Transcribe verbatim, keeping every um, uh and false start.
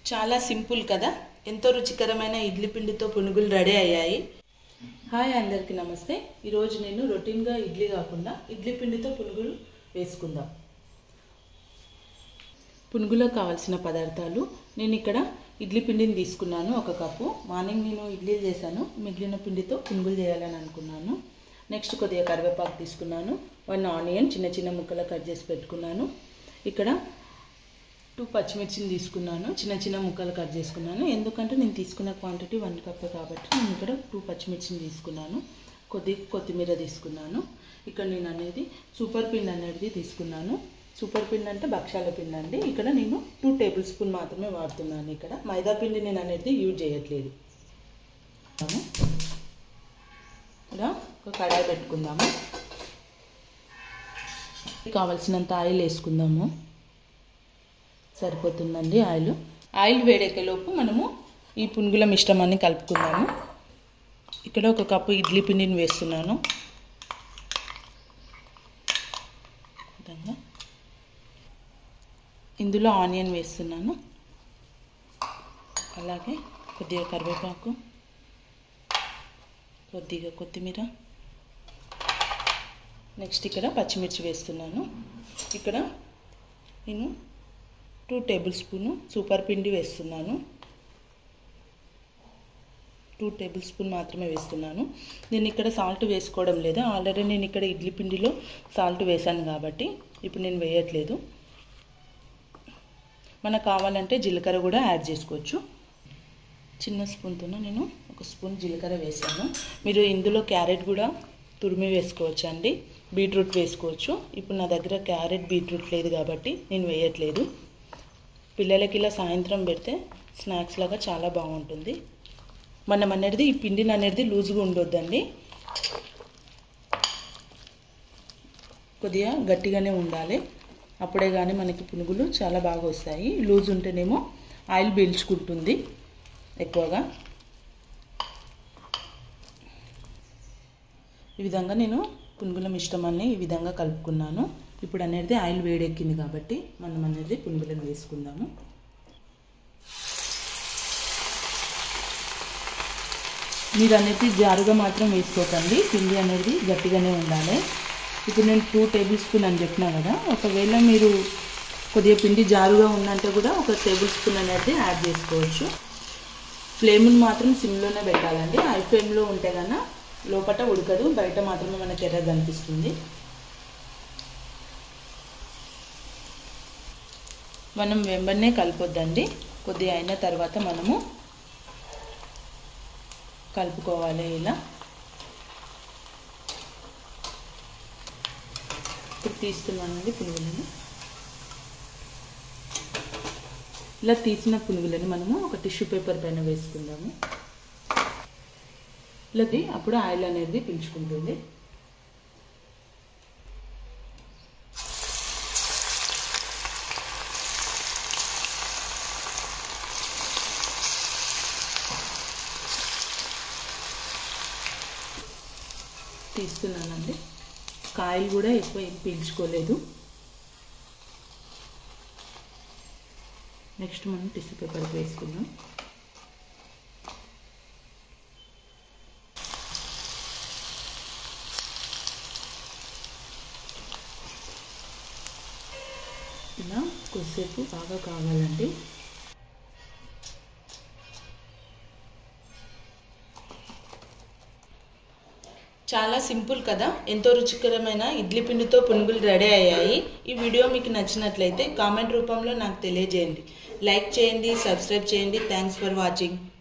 చాలా సింపుల్ కదా, ఎంతో రుచికరమైన ఇడ్లీ పిండితో పునుగులు రెడీ అయ్యాయి. హాయ్ అందరికీ నమస్తే. ఈరోజు నేను రొటీన్గా ఇడ్లీ కాకుండా ఇడ్లీ పిండితో పునుగులు వేసుకుందాం. పునుగులకు కావాల్సిన పదార్థాలు నేను ఇక్కడ ఇడ్లీ పిండిని తీసుకున్నాను ఒక కప్పు. మార్నింగ్ నేను ఇడ్లీ చేశాను, మిగిలిన పిండితో పునుగులు చేయాలని అనుకున్నాను. నెక్స్ట్ కొద్దిగా కరివేపాకు తీసుకున్నాను. వన్ ఆనియన్ చిన్న చిన్న ముక్కలు కట్ చేసి పెట్టుకున్నాను. ఇక్కడ టూ పచ్చిమిర్చిని తీసుకున్నాను, చిన్న చిన్న ముక్కలు కట్ చేసుకున్నాను. ఎందుకంటే నేను తీసుకున్న క్వాంటిటీ వన్ కప్ కాబట్టి నేను ఇక్కడ టూ పచ్చిమిర్చిని తీసుకున్నాను. కొద్దిగా కొత్తిమీర తీసుకున్నాను. ఇక్కడ నేను అనేది సూపర్ పిండి అనేది తీసుకున్నాను. సూపర్ పిండి అంటే భక్షాల పిండి అండి. ఇక్కడ నేను టూ టేబుల్ స్పూన్ మాత్రమే వాడుతున్నాను. ఇక్కడ మైదా పిండి నేను అనేది యూజ్ చేయట్లేదు. ఇలా ఒక కడాయి పెట్టుకుందాము. కావలసినంత ఆయిల్ వేసుకుందాము. సరిపోతుందండి ఆయిల్. ఆయిల్ వేడెక్కేలోపు మనము ఈ పునుగుల మిశ్రమాన్ని కలుపుకుందాము. ఇక్కడ ఒక కప్పు ఇడ్లీ పిండిని వేస్తున్నాను. ఇందులో ఆనియన్ వేస్తున్నాను, అలాగే కొద్దిగా కరివేపాకు, కొద్దిగా కొత్తిమీర, నెక్స్ట్ ఇక్కడ పచ్చిమిర్చి వేస్తున్నాను. ఇక్కడ నేను టూ టేబుల్ స్పూను సూపర్ పిండి వేస్తున్నాను. టూ టేబుల్ స్పూన్ మాత్రమే వేస్తున్నాను. నేను ఇక్కడ సాల్ట్ వేసుకోవడం లేదు. ఆల్రెడీ నేను ఇక్కడ ఇడ్లీ పిండిలో సాల్ట్ వేసాను కాబట్టి ఇప్పుడు నేను వేయట్లేదు. మనకు కావాలంటే జీలకర్ర కూడా యాడ్ చేసుకోవచ్చు. చిన్న స్పూన్తో నేను ఒక స్పూన్ జీలకర్ర వేసాను. మీరు ఇందులో క్యారెట్ కూడా తురిమి వేసుకోవచ్చు అండి, బీట్రూట్ వేసుకోవచ్చు. ఇప్పుడు నా దగ్గర క్యారెట్ బీట్రూట్ లేదు కాబట్టి నేను వేయట్లేదు. పిల్లలకి ఇలా సాయంత్రం పెడితే స్నాక్స్ లాగా చాలా బాగుంటుంది. మనం అనేది ఈ పిండిని అనేది లూజ్గా ఉండొద్దండి, కొద్దిగా గట్టిగానే ఉండాలి. అప్పుడే కానీ మనకి పునుగులు చాలా బాగా వస్తాయి. లూజ్ ఉంటేనేమో ఆయిల్ పీల్చుకుంటుంది ఎక్కువగా. ఈ విధంగా నేను పునుగుల మిశ్రమాన్ని ఈ విధంగా కలుపుకున్నాను. ఇప్పుడు అనేది ఆయిల్ వేడెక్కింది కాబట్టి మనం అనేది పునుగులను వేసుకుందాము. మీరు అనేది జారుగా మాత్రం వేసుకోకండి, పిండి అనేది గట్టిగానే ఉండాలి. ఇప్పుడు నేను టూ టేబుల్ స్పూన్ అని చెప్పినా కదా, ఒకవేళ మీరు కొద్దిగా పిండి జారుగా ఉందంటే కూడా ఒక టేబుల్ స్పూన్ అనేది యాడ్ చేసుకోవచ్చు. ఫ్లేమ్ని మాత్రం సిమ్లోనే పెట్టాలండి. హై ఫ్లేమ్లో ఉంటే కన్నా లోపల ఉడకదు, బయట మాత్రమే మనకి ఎర్రగా కనిపిస్తుంది. మనం వెంబడినే కలపొద్దండి, కొద్దిగా అయిన తర్వాత మనము కలుపుకోవాలి. ఇలా ఇప్పుడు తీస్తున్నానండి పునుగులను. ఇలా తీసిన పునుగులను మనము ఒక టిష్యూ పేపర్ పైన వేసుకుందాము. ఇలా అప్పుడు ఆయిల్ అనేది పీల్చుకుంటుంది. తీస్తున్నానండి. కాయలు కూడా ఎక్కువ ఏం పీల్చుకోలేదు. నెక్స్ట్ మనం టిష్యూ పేపర్ వేసుకుందాం. ఇలా కొద్దిసేపు బాగా కావాలండి. చాలా సింపుల్ కదా, ఎంతో రుచికరమైన ఇడ్లీ పిండితో పునుగులు రెడీ అయ్యాయి. ఈ వీడియో మీకు నచ్చినట్లయితే కామెంట్ రూపంలో నాకు తెలియజేయండి. లైక్ చేయండి, సబ్స్క్రైబ్ చేయండి. Thanks for watching.